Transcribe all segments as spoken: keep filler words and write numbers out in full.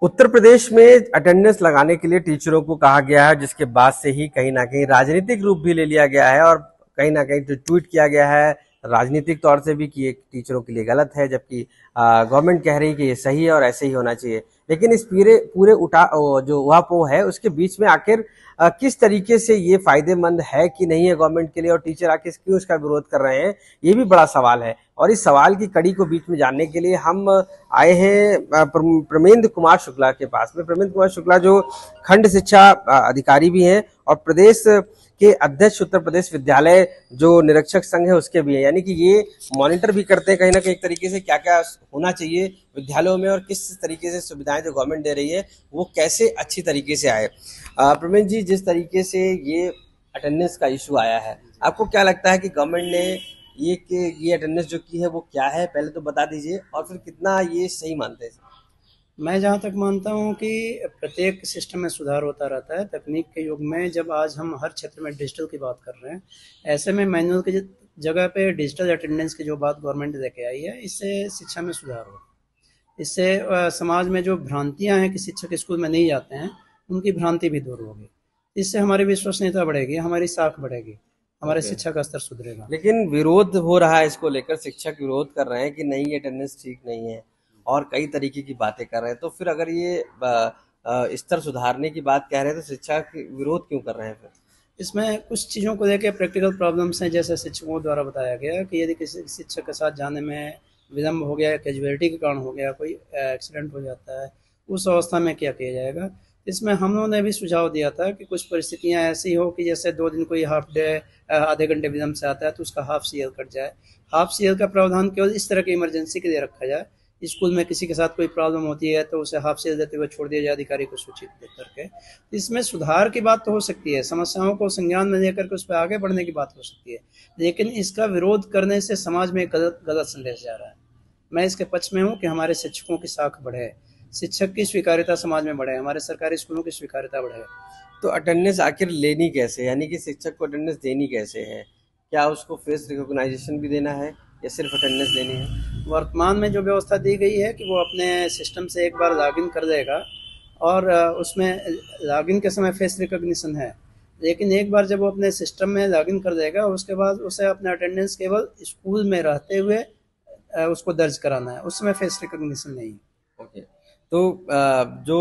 उत्तर प्रदेश में अटेंडेंस लगाने के लिए टीचरों को कहा गया है, जिसके बाद से ही कहीं ना कहीं राजनीतिक रूप भी ले लिया गया है और कहीं ना कहीं जो ट्वीट किया गया है राजनीतिक तौर से भी कि ये टीचरों के लिए गलत है, जबकि गवर्नमेंट कह रही है कि ये सही है और ऐसे ही होना चाहिए। लेकिन इस पूरे पूरे उठा जो उहापोह है उसके बीच में आखिर आ, किस तरीके से ये फायदेमंद है कि नहीं है गवर्नमेंट के लिए, और टीचर आखिर क्यों इसका विरोध कर रहे हैं, ये भी बड़ा सवाल है। और इस सवाल की कड़ी को बीच में जानने के लिए हम आए हैं प्रमेंद्र कुमार शुक्ला के पास में। प्रमेंद्र कुमार शुक्ला जो खंड शिक्षा अधिकारी भी हैं और प्रदेश के अध्यक्ष उत्तर प्रदेश विद्यालय जो निरीक्षक संघ है उसके भी हैं, यानी कि ये मॉनिटर भी करते हैं कहीं ना कहीं एक तरीके से क्या क्या होना चाहिए विद्यालयों में और किस तरीके से सुविधाएं जो गवर्नमेंट दे रही है वो कैसे अच्छी तरीके से आए। प्रमेंद्र जी, जिस तरीके से ये अटेंडेंस का इशू आया है, आपको क्या लगता है कि गवर्नमेंट ने ये कि ये अटेंडेंस जो की है वो क्या है, पहले तो बता दीजिए, और फिर कितना ये सही मानते हैं? मैं जहाँ तक मानता हूँ कि प्रत्येक सिस्टम में सुधार होता रहता है। तकनीक के युग में जब आज हम हर क्षेत्र में डिजिटल की बात कर रहे हैं, ऐसे में मैनुअल की जगह पे डिजिटल अटेंडेंस की जो बात गवर्नमेंट लेके आई है, इससे शिक्षा में सुधार हो। इससे समाज में जो भ्रांतियाँ हैं कि शिक्षक स्कूल में नहीं जाते हैं, उनकी भ्रांति भी दूर होगी। इससे हमारी विश्वसनीयता बढ़ेगी, हमारी साख बढ़ेगी, हमारे शिक्षा का स्तर सुधरेगा। लेकिन विरोध हो रहा है इसको लेकर, शिक्षक विरोध कर रहे हैं कि नहीं अटेंडेंस ठीक नहीं है और कई तरीके की बातें कर रहे हैं। तो फिर अगर ये स्तर सुधारने की बात कह रहे हैं तो शिक्षक विरोध क्यों कर रहे हैं? फिर इसमें कुछ चीज़ों को लेकर प्रैक्टिकल प्रॉब्लम्स हैं, जैसे शिक्षकों द्वारा बताया गया कि यदि किसी शिक्षक के साथ जाने में विलम्ब हो गया, कैजुअलिटी के कारण हो गया, कोई एक्सीडेंट हो जाता है, उस अवस्था में क्या किया जाएगा। इसमें हम लोगों ने भी सुझाव दिया था कि कुछ परिस्थितियां ऐसी हो कि जैसे दो दिन कोई हाफ डे आधे घंटे विलम्ब से आता है तो उसका हाफ सी एल कट जाए। हाफ सी एल का प्रावधान केवल इस तरह की इमरजेंसी के लिए रखा जाए। स्कूल में किसी के साथ कोई प्रॉब्लम होती है तो उसे हाफ सेल देते हुए छोड़ दिया जाए अधिकारी को सूचित देख करके। इसमें सुधार की बात तो हो सकती है, समस्याओं को संज्ञान में लेकर के उस पर आगे बढ़ने की बात हो सकती है, लेकिन इसका विरोध करने से समाज में गलत गलत संदेश जा रहा है। मैं इसके पक्ष में हूँ कि हमारे शिक्षकों की साख बढ़े, शिक्षक की स्वीकार्यता समाज में बढ़े, हमारे सरकारी स्कूलों की स्वीकार्यता बढ़े। तो अटेंडेंस आखिर लेनी कैसे, यानी कि शिक्षक को अटेंडेंस देनी कैसे है? क्या उसको फेस रिकॉग्नाइजेशन भी देना है या सिर्फ अटेंडेंस देनी है? वर्तमान में जो व्यवस्था दी गई है कि वो अपने सिस्टम से एक बार लॉगिन कर देगा और उसमें लॉगिन के समय फेस रिकॉग्निशन है, लेकिन एक बार जब वो अपने सिस्टम में लॉगिन कर देगा उसके बाद उसे अपना अटेंडेंस केवल स्कूल में रहते हुए उसको दर्ज कराना है, उस समय फेस रिकॉग्निशन नहीं। ओके, तो जो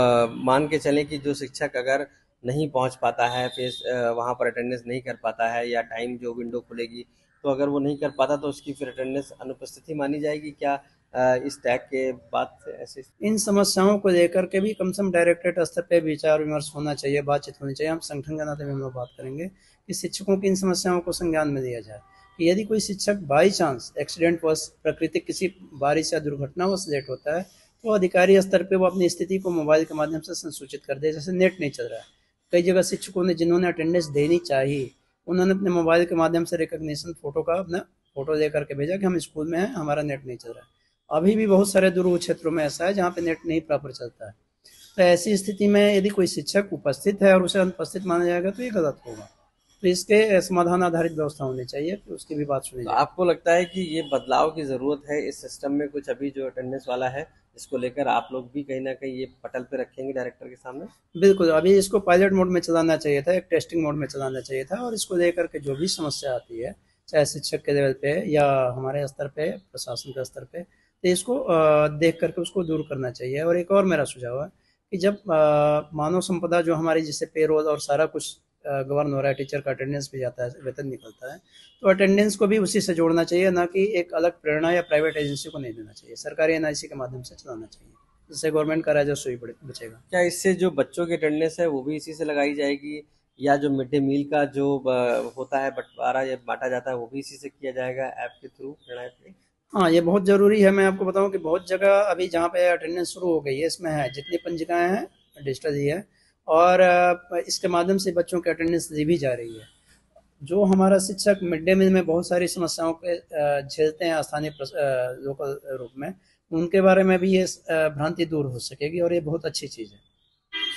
मान के चलें कि जो शिक्षक अगर नहीं पहुंच पाता है, फेस वहां पर अटेंडेंस नहीं कर पाता है या टाइम जो विंडो खुलेगी तो अगर वो नहीं कर पाता तो उसकी फिर अटेंडेंस अनुपस्थिति मानी जाएगी क्या इस टैग के बाद से? ऐसे इन समस्याओं को लेकर के भी कम से कम डायरेक्टरेट स्तर पे विचार विमर्श होना चाहिए, बातचीत होनी चाहिए। हम संगठन के नाते भी हम लोग बात करेंगे कि शिक्षकों की इन समस्याओं को संज्ञान में लिया जाए कि यदि कोई शिक्षक बाई चांस एक्सीडेंट वश प्राकृतिक किसी बारिश या दुर्घटना वश लेट होता है तो अधिकारी स्तर पे वो अपनी स्थिति को मोबाइल के माध्यम से संसूचित कर दे। जैसे नेट नहीं चल रहा है, कई जगह शिक्षकों ने जिन्होंने अटेंडेंस देनी चाहिए उन्होंने अपने मोबाइल के माध्यम से रिकॉग्निशन फोटो का अपना फोटो लेकर के भेजा कि हम स्कूल में हैं, हमारा नेट नहीं चल रहा है। अभी भी बहुत सारे दूर क्षेत्रों में ऐसा है जहाँ पे नेट नहीं प्रॉपर चलता है। तो ऐसी स्थिति में यदि कोई शिक्षक उपस्थित है और उसे अनुपस्थित माना जाएगा तो ये गलत होगा। तो इसके समाधान आधारित व्यवस्था होनी चाहिए, तो उसकी भी बात सुनी जाए। तो आपको लगता है कि ये बदलाव की जरूरत है इस सिस्टम में कुछ, अभी जो अटेंडेंस वाला है इसको लेकर आप लोग भी कहीं ना कहीं ये पटल पे रखेंगे डायरेक्टर के सामने? बिल्कुल, अभी इसको पायलट मोड में चलाना चाहिए था, एक टेस्टिंग मोड में चलाना चाहिए था, और इसको लेकर के जो भी समस्या आती है चाहे शिक्षक के लेवल पे या हमारे स्तर पे, प्रशासन के स्तर पे, तो इसको देख करके उसको दूर करना चाहिए। और एक और मेरा सुझाव है कि जब मानव संपदा जो हमारी जिससे पेरोल और सारा कुछ गवर्न हो रहा है, टीचर का अटेंडेंस भी जाता है, वेतन निकलता है, तो अटेंडेंस को भी उसी से जोड़ना चाहिए, ना कि एक अलग प्रेरणा या प्राइवेट एजेंसी को नहीं देना चाहिए। सरकारी एन आई सी के माध्यम से चलाना चाहिए, जिससे गवर्नमेंट का राजस्व ही बचेगा। क्या इससे जो बच्चों की अटेंडेंस है वो भी इसी से लगाई जाएगी, या जो मिड डे मील का जो होता है बंटवारा या बांटा जाता है वो भी इसी से किया जाएगा ऐप के थ्रू? हाँ, ये बहुत ज़रूरी है। मैं आपको बताऊं कि बहुत जगह अभी जहाँ पे अटेंडेंस शुरू हो गई है, इसमें है जितनी पंजिकाएं हैं डिजिटल ही है, और इसके माध्यम से बच्चों की अटेंडेंस दी भी जा रही है। जो हमारा शिक्षक मिड डे मील में बहुत सारी समस्याओं के झेलते हैं स्थानीय लोकल रूप में, उनके बारे में भी ये भ्रांति दूर हो सकेगी और ये बहुत अच्छी चीज़ है। ठीक है।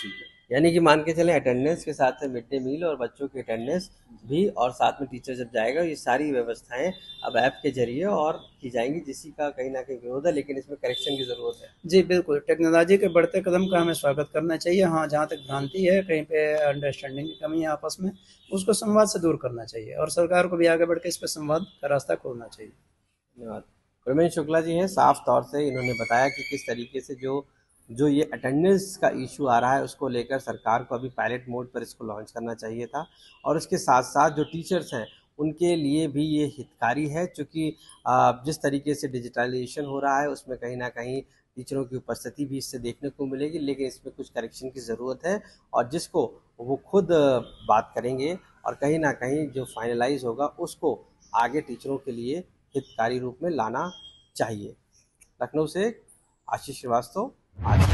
यानी कि मान के चलें अटेंडेंस के साथ मिड डे मील और बच्चों की अटेंडेंस भी, और साथ में टीचर जब जाएगा, ये सारी व्यवस्थाएं अब ऐप के जरिए और की जाएंगी, जिसी का कहीं ना कहीं विरोध है, लेकिन इसमें करेक्शन की जरूरत है। जी बिल्कुल, टेक्नोलॉजी के बढ़ते कदम का हमें स्वागत करना चाहिए। हाँ, जहाँ तक भ्रांति है, कहीं पे अंडरस्टैंडिंग की कमी है आपस में, उसको संवाद से दूर करना चाहिए और सरकार को भी आगे बढ़ के इस पे संवाद का रास्ता खोलना चाहिए। धन्यवाद। प्रवीण शुक्ला जी हैं, साफ तौर से इन्होंने बताया कि किस तरीके से जो जो ये अटेंडेंस का इशू आ रहा है उसको लेकर सरकार को अभी पायलट मोड पर इसको लॉन्च करना चाहिए था, और उसके साथ साथ जो टीचर्स हैं उनके लिए भी ये हितकारी है, क्योंकि जिस तरीके से डिजिटलाइजेशन हो रहा है उसमें कहीं ना कहीं टीचरों की उपस्थिति भी इससे देखने को मिलेगी, लेकिन इसमें कुछ करेक्शन की ज़रूरत है, और जिसको वो खुद बात करेंगे, और कहीं ना कहीं जो फाइनलाइज होगा उसको आगे टीचरों के लिए हितकारी रूप में लाना चाहिए। लखनऊ से आशीष श्रीवास्तव, आज